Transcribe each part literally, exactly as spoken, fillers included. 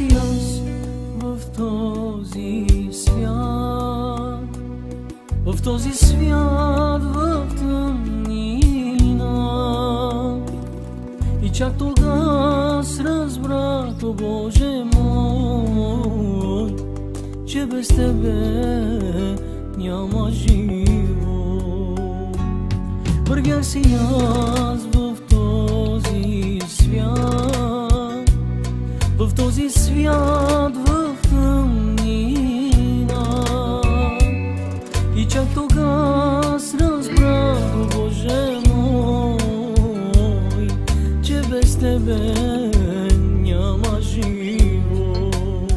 си аз в този свят, в този свят, в тъмнина. И чак тогас разбрах, о Боже мой, че без Тебе няма живот. Вървях си аз в този свят, в този свят, в тъмнина. И чак тогас разбрах, о Боже мой, че без Тебе няма живот.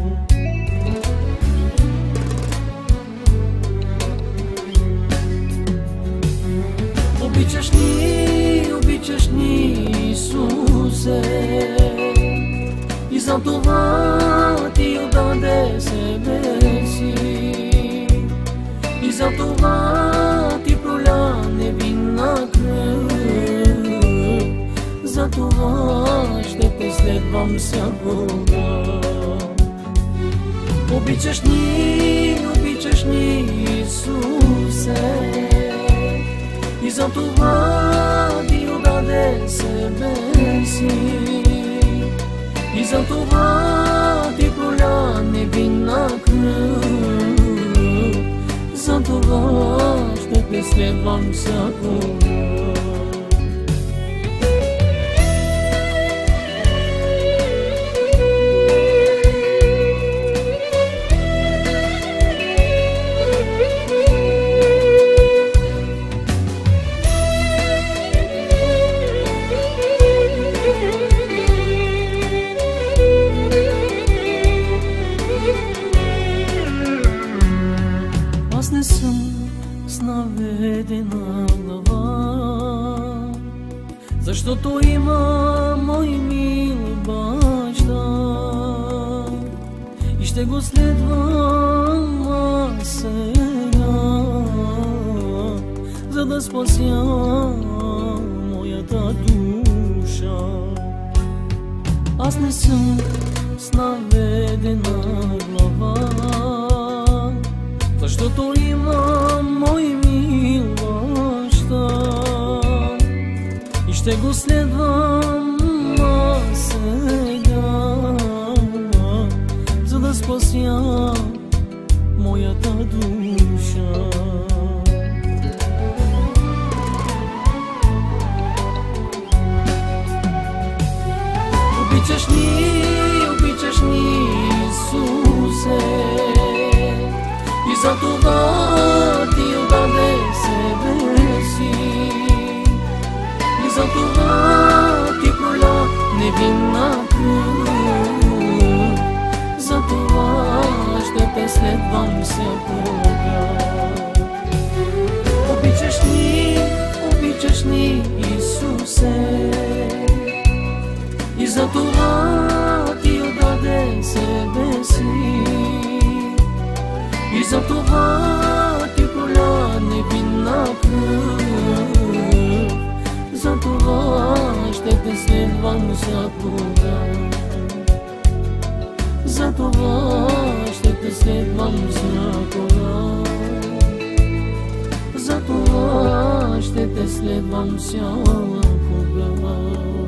Обичаш ни, обичаш ни, Исусе, и за това Ти отдаде себе си, и за това Ти проля невинна кръв. За това ще Те следвам всякога. Обичаш ни, обичаш ни, Исусе, и за това Ти отдаде себе си, и за това Ти проля невинна кръв. За това ще Те следвам всякога. Аз не съм с наведена глава, защото има мой мил баща, и ще го следвам аз сега, за да спася моята душа. Аз не съм с наведена глава, защото имам мой мил баща, и ще го следвам аз сега, за да спася моята душа. Обичаш ни, обичаш ни, Исусе, и за това Ти отдаде себе си, и за това Ти проля невинна кръв. За това ще Те следвам всякога. Обичаш ни, обичаш ни, Исусе, и за това Ти отдаде себе си, и за това Ти проля невинна кръв. За това ще Те следвам всякога. За това ще Те следвам всякога. За това ще Те следвам всякога.